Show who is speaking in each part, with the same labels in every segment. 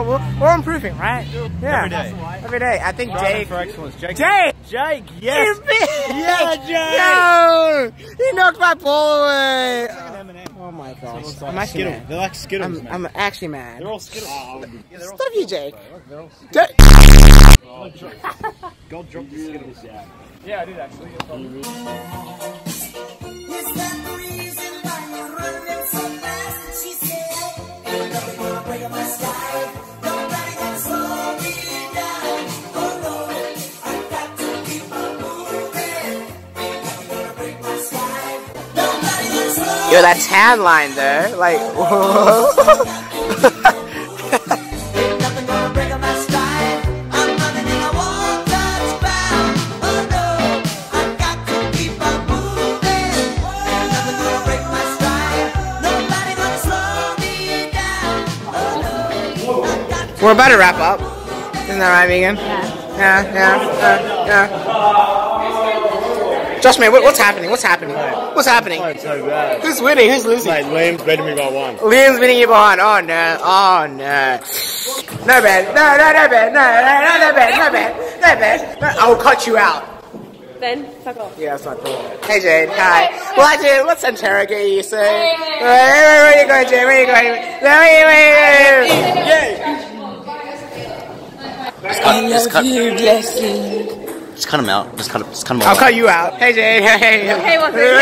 Speaker 1: we're improving, right? Yeah.
Speaker 2: Every day.
Speaker 1: Every day. I think Jake.
Speaker 2: For excellence. Jake,
Speaker 1: Yeah,
Speaker 2: yes.
Speaker 1: Jake. Yo, he knocked my ball away. Oh my gosh. I'm actually mad.
Speaker 2: They're like Skittles,
Speaker 1: I'm actually mad.
Speaker 2: They're all Skittles.
Speaker 1: Stop you, Jake.
Speaker 2: God dropped the Skittles.
Speaker 3: Yeah, I did actually.
Speaker 1: Yo, that tan line there, like, whoa. We're about to wrap up. Isn't that right, Megan? Yeah. Josh, man, what's happening? What's happening? What's happening?
Speaker 2: So bad.
Speaker 1: Who's winning? Who's losing?
Speaker 2: Mate, Liam's beating me by 1.
Speaker 1: Liam's winning you by 1. Oh no. Oh no. No bad. No bad. No bad. I will cut you out.
Speaker 4: Then, fuck off.
Speaker 1: Yeah, that's not cool. Hey Jade, hi. Well, actually, let's interrogate you, so. Where are you going, Jade? Where are you going?
Speaker 5: Just cut him out. Just cut him out.
Speaker 1: I'll cut you out. Hey Jade. Hey.
Speaker 4: Hey, what's it?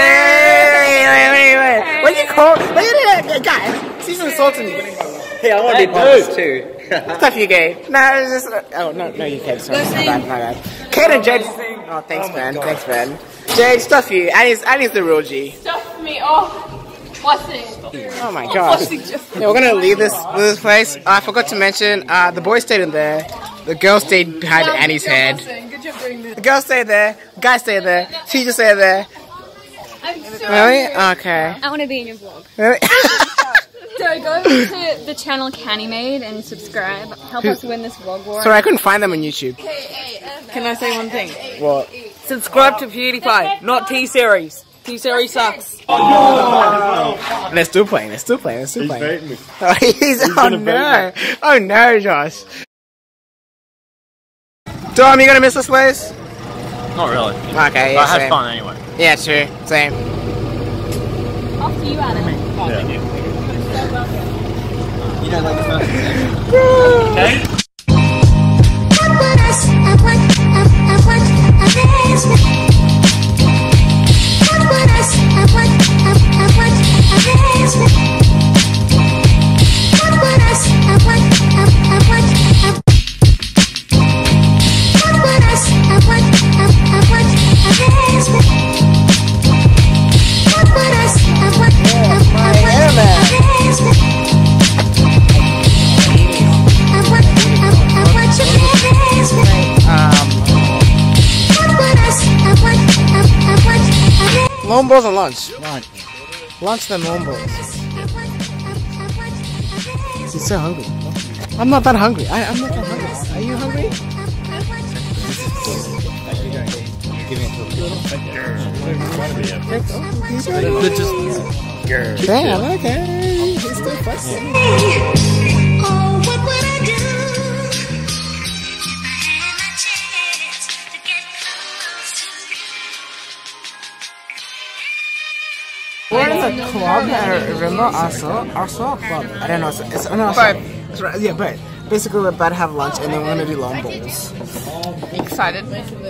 Speaker 1: What do you call? Look at that guy. He's insulting you.
Speaker 2: Hey, I want to be posed too.
Speaker 1: Stuff you gay. No, it's just. Oh no, you can't. Sorry, my bad. Kate and Jade. Oh, thanks, man. Thanks, man. Jade, stuff you. Annie's the real G.
Speaker 4: Stuff me off. Blessing.
Speaker 1: Oh my gosh. Yeah, we're gonna leave this place. I forgot to mention, the boys stayed in there. The girls stayed behind Annie's head.
Speaker 4: Good job doing this.
Speaker 1: The girls stayed there. The guys stayed there. Teachers stayed there.
Speaker 4: I'm so
Speaker 1: Really? Okay.
Speaker 4: I want to be in your vlog.
Speaker 1: Really?
Speaker 4: So go to the channel Canny Made and subscribe. Help us win this vlog war.
Speaker 1: Sorry, I couldn't find them on YouTube.
Speaker 6: Can I say one thing?
Speaker 1: What?
Speaker 6: Subscribe to PewDiePie, not T-Series. T-Series sucks.
Speaker 1: They're still playing.
Speaker 2: He's baiting me.
Speaker 1: Oh no. Oh no, Josh. Dom, you gonna miss this place?
Speaker 5: Not really.
Speaker 1: Okay, yeah,
Speaker 5: I had
Speaker 1: same.
Speaker 5: fun anyway.
Speaker 1: Yeah, true. Same.
Speaker 4: After you, Adam.
Speaker 5: You don't like the first thing.
Speaker 1: Okay. Long balls and lunch. Lunch then long balls. He's so hungry. I'm not that hungry. I'm not that hungry. Are you hungry? Damn, okay. He's still fussy. We're in the club, I remember I saw a club. I don't know, it's right, yeah, but basically we're about to have lunch and then we're gonna do long balls.
Speaker 6: Excited?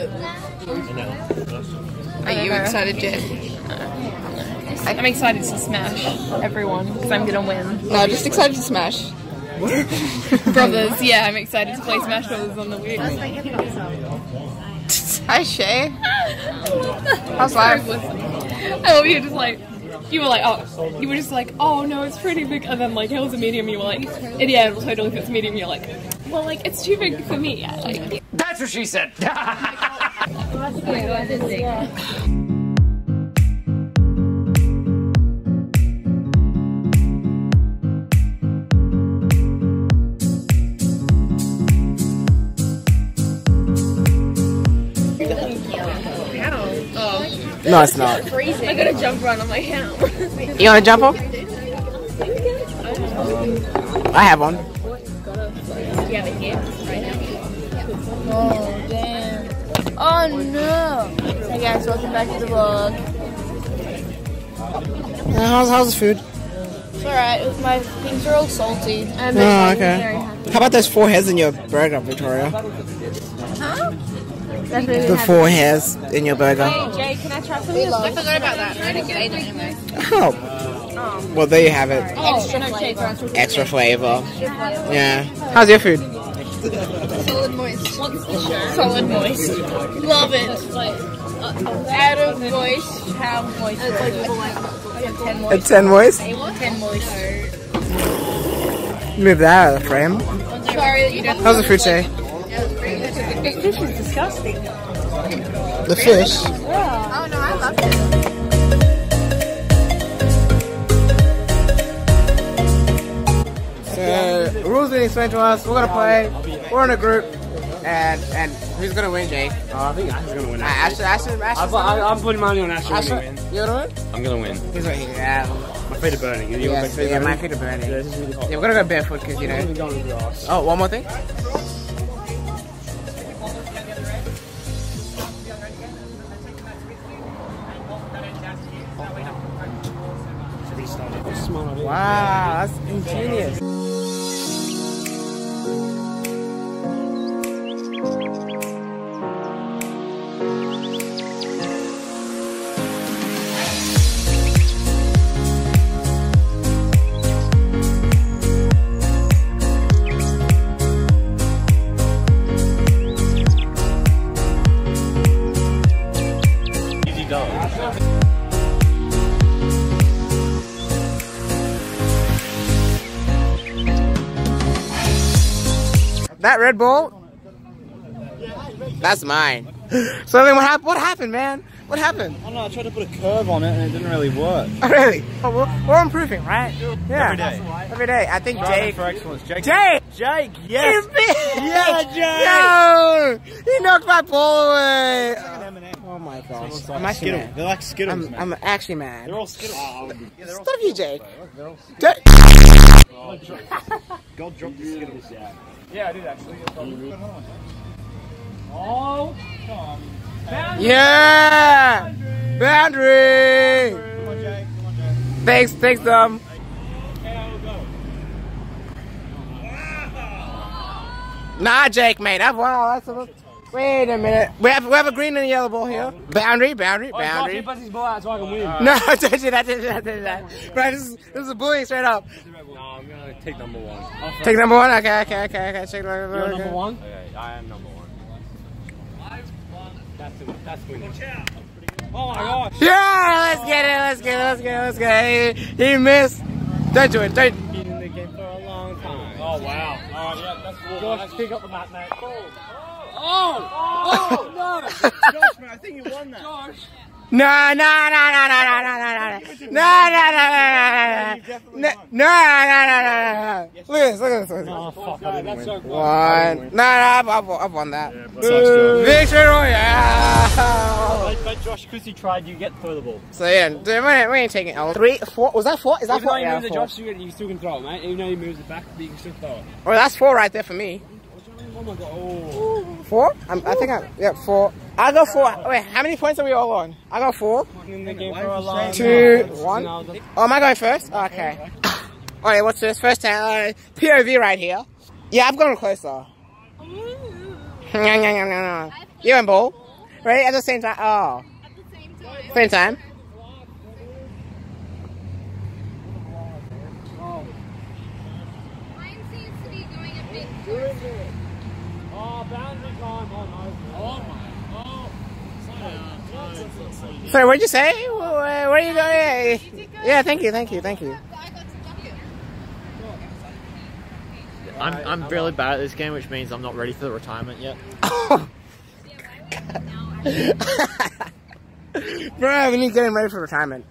Speaker 6: Are you excited, Jen?
Speaker 4: I'm excited to smash everyone because I'm gonna win.
Speaker 6: No, just excited to smash.
Speaker 4: Brothers, yeah, I'm excited to play Smash Brothers on the Wii.
Speaker 6: Hi, Shay. How's life?
Speaker 4: I love you just like, you were like, oh no, it's pretty big, and then like, it was a medium, you were like, yeah, it totally fits medium, you're like, well, like, it's too big for me, yeah, like.
Speaker 3: That's what she said.
Speaker 1: No, it's not.
Speaker 4: I got a jump run on my hand.
Speaker 1: You want a jump up? I have one.
Speaker 4: you have it here right now.
Speaker 7: Oh, damn. Oh, no. Hey guys, welcome back to the vlog.
Speaker 1: How's the food?
Speaker 7: It's alright. My things are all salty. I'm
Speaker 1: Oh,
Speaker 7: very
Speaker 1: okay.
Speaker 7: happy.
Speaker 1: How about those 4 hairs in your burger, Victoria?
Speaker 7: Huh? That's really
Speaker 1: The
Speaker 7: happy.
Speaker 1: 4 hairs in your burger.
Speaker 7: Hey, Jay, can I try some of this?
Speaker 4: I forgot about that. I didn't get it anyway.
Speaker 1: Oh. Well, there you have it.
Speaker 7: Extra flavor.
Speaker 1: Extra flavor. Yeah. How's your food?
Speaker 7: Solid moist. Solid moist. Love it. Out of moist, how moist? It's like 10 moist.
Speaker 1: It's 10 moist?
Speaker 7: 10 moist.
Speaker 1: Move that out of the frame.
Speaker 7: Sorry that you don't.
Speaker 1: How's the food say?
Speaker 7: The fish is disgusting.
Speaker 1: The fish?
Speaker 7: Oh no, I love it.
Speaker 1: So, rules being explained to us. We're gonna play. We're in a group. And who's gonna win, Jake?
Speaker 2: Oh, I think Ash's gonna win.
Speaker 1: Ashton.
Speaker 2: I'm putting money on Ash.
Speaker 1: Ashton, you gonna win?
Speaker 2: I'm gonna win.
Speaker 1: He's right here. Yeah.
Speaker 2: My feet are burning.
Speaker 1: Yeah, my feet are burning.
Speaker 2: Yeah, this is really hot.
Speaker 1: Yeah, we're gonna go barefoot because, you know.
Speaker 2: I'm gonna go on the grass.
Speaker 1: Oh, one more thing? Wow, that's ingenious.
Speaker 2: Easy go.
Speaker 1: That Red Bull? That's mine. So then what happened, man? What happened?
Speaker 5: I don't know, I tried to put a curve on it and it didn't really work.
Speaker 1: Oh, really? Oh, we're improving, right? Yeah.
Speaker 5: Every day.
Speaker 1: Every day. I think Jake.
Speaker 5: For excellence. Jake,
Speaker 1: Jake!
Speaker 5: yes!
Speaker 1: Yeah,
Speaker 5: Jake!
Speaker 1: No! He knocked my ball away! Oh my gosh. I'm actually
Speaker 5: Skittles.
Speaker 1: mad.
Speaker 5: They're like Skittles, man.
Speaker 1: I'm actually mad.
Speaker 5: They're all Skittles.
Speaker 1: Stop you, Jake.
Speaker 5: God dropped the Skittles.
Speaker 3: Yeah, I did actually. Oh,
Speaker 1: Yeah! Boundary!
Speaker 5: Come on, Jake. Come on, Jake.
Speaker 1: Thanks, Dom. Nah, Jake, mate. I've won all that stuff. Wait a minute. We have a green and a yellow ball here. Boundary.
Speaker 3: Pass his ball out so I can win.
Speaker 1: No, don't do that. Bro, this is bullying straight up.
Speaker 2: No, I'm gonna take number 1.
Speaker 1: Take number 1? Okay. Check
Speaker 3: You're number 1?
Speaker 2: Okay, I am number 1. That's winning. Oh my gosh!
Speaker 1: Yeah, let's get it. He missed. Don't do it. Don't.
Speaker 2: Been in the game for a long time. Oh wow! Alright, yeah, that's cool. Josh, pick up the mat, mate. Oh no!
Speaker 5: Josh, man, I think you won that.
Speaker 3: Josh!
Speaker 1: No. Look at this.
Speaker 2: Oh fuck! I didn't win.
Speaker 1: One. I've won that.
Speaker 2: Sucks,
Speaker 1: Victory Royale.
Speaker 2: But Josh, because you tried, you get throw the ball.
Speaker 1: So yeah, we ain't taking L. 3, 4. Was that 4? Is that
Speaker 3: Even
Speaker 1: 4?
Speaker 3: though you
Speaker 1: Yeah,
Speaker 3: move the
Speaker 1: 4.
Speaker 3: Josh, you still can throw it, mate. Even though he moves it back, but you can still throw it.
Speaker 1: Oh, that's 4 right there for me.
Speaker 3: Oh my god. Oh.
Speaker 1: 4? I think 4. I got 4. Wait, how many points are we all on? I got 4.
Speaker 3: In the game for a long
Speaker 1: 2,
Speaker 3: time.
Speaker 1: 1. Oh, am I going first? Okay. Alright, what's this? First time. POV right here. Yeah, I've gone closer. You and ball. Right? At the same time. Oh.
Speaker 7: At the same time.
Speaker 1: Same time.
Speaker 7: Mine seems to be going a bit closer.
Speaker 3: Oh, boundary time. Oh my.
Speaker 1: Sorry, what'd you say? Where are you going? Yeah, thank you.
Speaker 7: I got to duck it.
Speaker 8: I'm really bad at this game, which means I'm not ready for the retirement yet.
Speaker 1: Bro, we need to get him ready for retirement.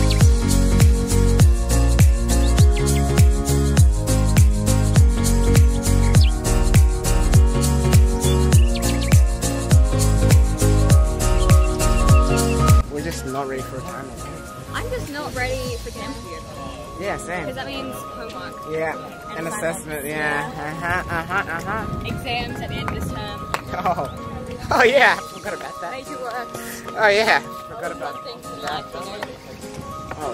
Speaker 1: We're just not ready for retirement.
Speaker 7: I'm just not ready for camp yet.
Speaker 1: Yeah, same.
Speaker 7: Because that means homework.
Speaker 1: Yeah, an assessment. Yeah.
Speaker 7: exams at the end of this term.
Speaker 1: Oh yeah, forgot about that.
Speaker 7: Major work.
Speaker 1: Oh yeah, forgot about that.
Speaker 7: Things like,
Speaker 1: Oh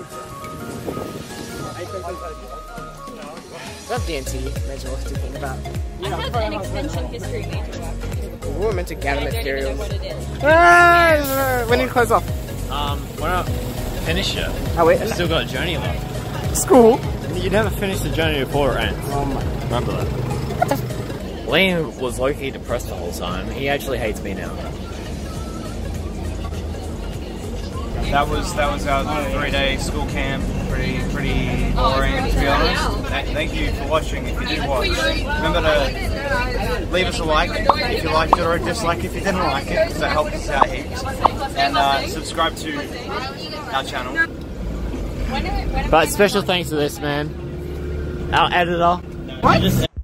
Speaker 1: no. Love DNT major work to think about.
Speaker 7: I have an extension history major work.
Speaker 1: We were meant to gather
Speaker 7: I don't even know
Speaker 1: materials.
Speaker 7: what it is.
Speaker 1: When did you close off?
Speaker 8: We're not finished yet.
Speaker 1: Oh wait,
Speaker 8: Still got a journey left.
Speaker 1: school?
Speaker 8: You never finish the journey before it ends.
Speaker 1: Oh my.
Speaker 8: Remember that. Liam was low-key depressed the whole time. He actually hates me now.
Speaker 9: That was our 3-day school camp. Pretty boring, to be honest. Thank you for watching. If you did watch, remember to leave us a like if you liked it, or a dislike if you didn't like it, because that helps us out heaps. And subscribe to our channel.
Speaker 8: But special thanks to this man, our editor.
Speaker 1: What?